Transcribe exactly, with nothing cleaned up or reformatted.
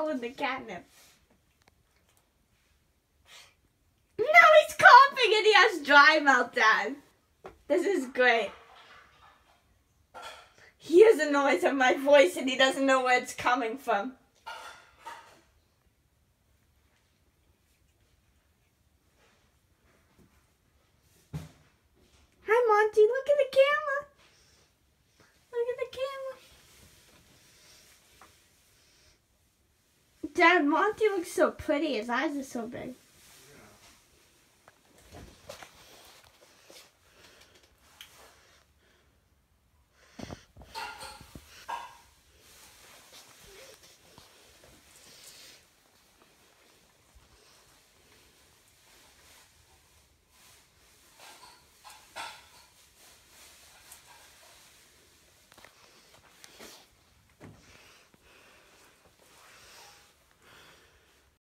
swallowed the catnip. No, he's coughing and he has dry mouth, Dad. This is great. He hears the noise of my voice and he doesn't know where it's coming from. Hi, Monty. Look at the camera. Look at the camera. Dad, Monty looks so pretty. His eyes are so big.